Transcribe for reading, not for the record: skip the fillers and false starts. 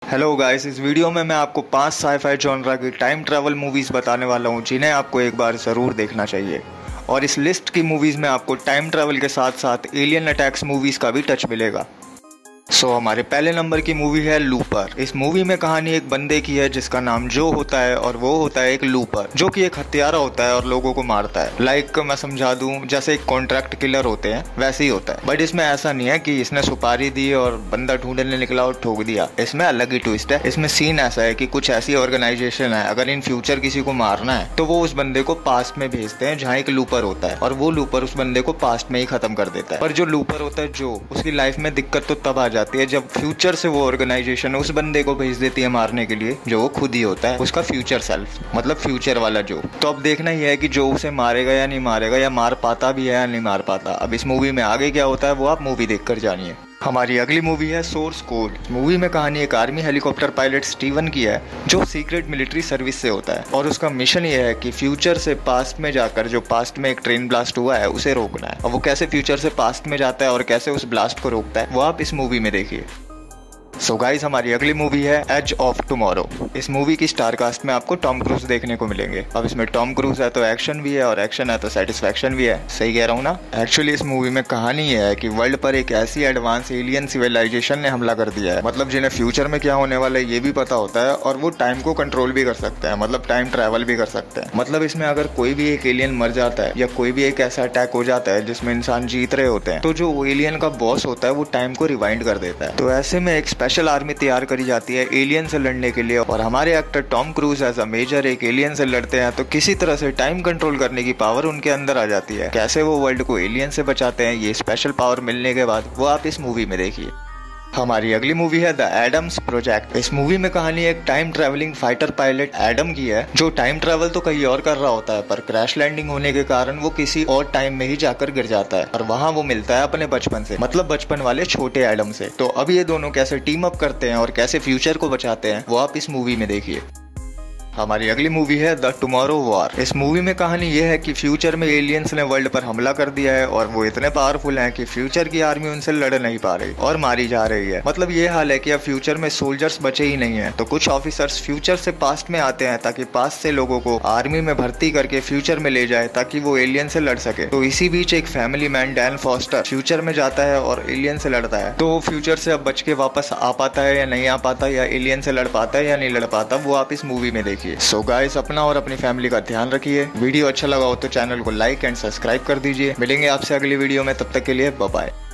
Hello guys, इस video में मैं आपको 5 साई-फाई जॉनरा की टाइम ट्रैवल मूवीज़ बताने वाला हूँ जिन्हें आपको एक बार ज़रूर देखना चाहिए। और इस लिस्ट की मूवीज़ में आपको टाइम ट्रैवल के साथ साथ एलियन अटैक्स मूवीज़ का भी टच मिलेगा। हमारे पहले नंबर की मूवी है लूपर। इस मूवी में कहानी एक बंदे की है जिसका नाम जो होता है और वो होता है एक लूपर, जो कि एक हत्यारा होता है और लोगों को मारता है। लाइक मैं समझा दूं, जैसे एक कॉन्ट्रैक्ट किलर होते हैं वैसे ही होता है। बट इसमें ऐसा नहीं है कि इसने सुपारी दी और बंदा ढूंढने निकला और ठोक दिया। इसमें अलग ही ट्विस्ट है। इसमें सीन ऐसा है कि कुछ ऐसी ऑर्गेनाइजेशन है, अगर इन फ्यूचर किसी को मारना है तो वो उस बंदे को पास्ट में भेजते हैं जहाँ एक लूपर होता है, और वो लूपर उस बंदे को पास्ट में ही खत्म कर देता है। पर जो लूपर होता है जो, उसकी लाइफ में दिक्कत तो तब आ जाती है जब फ्यूचर से वो ऑर्गेनाइजेशन उस बंदे को भेज देती है मारने के लिए, जो वो खुद ही होता है उसका फ्यूचर सेल्फ, मतलब फ्यूचर वाला जो। तो अब देखना ही है कि जो उसे मारेगा या नहीं मारेगा, या मार पाता भी है या नहीं मार पाता। अब इस मूवी में आगे क्या होता है वो आप मूवी देखकर जानिए। हमारी अगली मूवी है सोर्स कोड। मूवी में कहानी एक आर्मी हेलीकॉप्टर पायलट स्टीवन की है, जो सीक्रेट मिलिट्री सर्विस से होता है, और उसका मिशन ये है कि फ्यूचर से पास्ट में जाकर जो पास्ट में एक ट्रेन ब्लास्ट हुआ है उसे रोकना है। और वो कैसे फ्यूचर से पास्ट में जाता है और कैसे उस ब्लास्ट को रोकता है वो आप इस मूवी में देखिए। गाइस, हमारी अगली मूवी है एज ऑफ टुमारो। इस मूवी की स्टार कास्ट में आपको टॉम क्रूज देखने को मिलेंगे। अब इसमें टॉम क्रूज है तो एक्शन भी है, और एक्शन है तो सेटिस्फैक्शन भी है। सही कह रहा हूँ ना? एक्चुअली इस मूवी में कहानी ये है कि वर्ल्ड पर एक ऐसी एडवांस एलियन सिविलाइजेशन ने हमला कर दिया है, मतलब जिन्हें फ्यूचर में क्या होने वाला है ये भी पता होता है, और वो टाइम को कंट्रोल भी कर सकते हैं, मतलब टाइम ट्रैवल भी कर सकते हैं। मतलब इसमें अगर कोई भी एक एलियन मर जाता है या कोई भी एक ऐसा अटैक हो जाता है जिसमें इंसान जीत रहे होते हैं, तो जो एलियन का बॉस होता है वो टाइम को रिवाइंड कर देता है। तो ऐसे में एक स्पेशल आर्मी तैयार करी जाती है एलियन से लड़ने के लिए, और हमारे actor Tom Cruise as a major एक एलियन से लड़ते हैं। तो किसी तरह से टाइम कंट्रोल करने की पावर उनके अंदर आ जाती है। कैसे वो वर्ल्ड को एलियन से बचाते हैं, ये स्पेशल पावर मिलने के बाद, वो आप इस मूवी में देखिए। हमारी अगली मूवी है द एडम्स प्रोजेक्ट। इस मूवी में कहानी एक time traveling fighter pilot Adam की है, जो टाइम ट्रैवल तो कहीं और कर रहा होता है, पर क्रैश लैंडिंग होने के कारण वो किसी और टाइम में ही जाकर गिर जाता है, और वहां वो मिलता है अपने बचपन से, मतलब बचपन वाले छोटे एडम से। तो अब ये दोनों कैसे टीम अप करते हैं और कैसे फ्यूचर को बचाते हैं वो आप इस मूवी में देखिए। हमारी अगली मूवी है द टुमारो वॉर। इस मूवी में कहानी यह है कि फ्यूचर में एलियंस ने वर्ल्ड पर हमला कर दिया है, और वो इतने पावरफुल हैं कि फ्यूचर की आर्मी उनसे लड़ नहीं पा रही और मारी जा रही है। मतलब ये हाल है कि अब फ्यूचर में सोल्जर्स बचे ही नहीं है। तो कुछ ऑफिसर्स फ्यूचर से पास्ट में आते हैं ताकि पास्ट से लोगों को आर्मी में भर्ती करके फ्यूचर में ले जाए ताकि वो एलियन से लड़ सके। तो इसी बीच एक family man Dan Foster future में जाता है और एलियन से लड़ता है। तो वो फ्यूचर से अब बच के वापस आ पाता है या नहीं आ पाता, या एलियन से लड़ पाता है या नहीं लड़ पाता, वो आप इस मूवी में देखिए। गाइस, अपना और अपनी फैमिली का ध्यान रखिए। वीडियो अच्छा लगा हो तो चैनल को लाइक एंड सब्सक्राइब कर दीजिए। मिलेंगे आपसे अगली वीडियो में, तब तक के लिए बाय बाय।